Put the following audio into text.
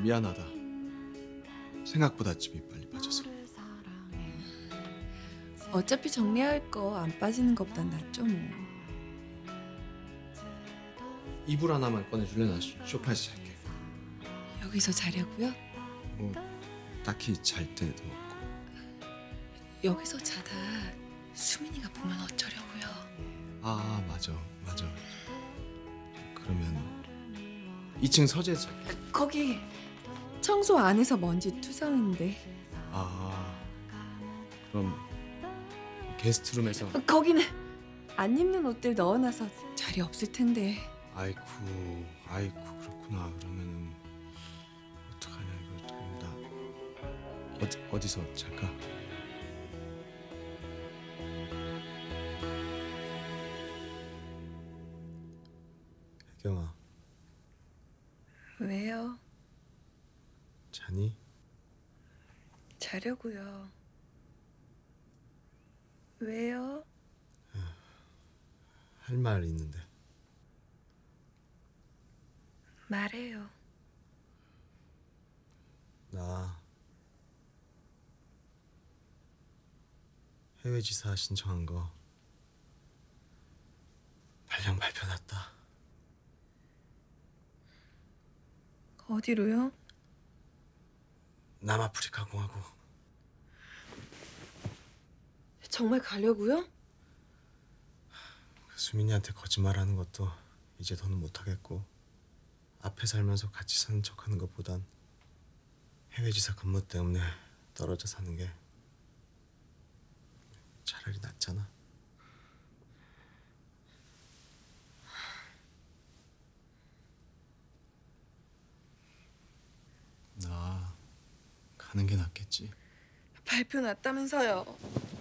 미안하다. 생각보다 집이 빨리 빠져서. 어차피 정리할 거 안 빠지는 것보단 낫죠 뭐. 이불 하나만 꺼내줄래? 나 소파에서 잘게. 여기서 자려고요? 뭐 딱히 잘 때도 없고. 여기서 자다 수민이가 보면 어쩌려고요? 아 맞아. 그러면 2층 서재에서 잘게. 거기 청소 안 해서 먼지 투성인데. 아 그럼 게스트룸에서. 거기는 안 입는 옷들 넣어놔서 자리 없을 텐데. 아이쿠 그렇구나. 그러면은 어떡하냐 이거. 나 어디서 잘까? 혜경아 왜요? 자니? 자려고요. 왜요? 할 말 있는데. 말해요. 나 해외 지사 신청한 거 발령 발표 났다. 어디로요? 남아프리카 공화국. 정말 가려고요? 수민이한테 거짓말하는 것도 이제 더는 못하겠고, 앞에 살면서 같이 사는 척하는 것보단 해외 지사 근무 때문에 떨어져 사는 게 차라리 낫잖아. 나 가는 게 낫겠지. 발표 났다면서요.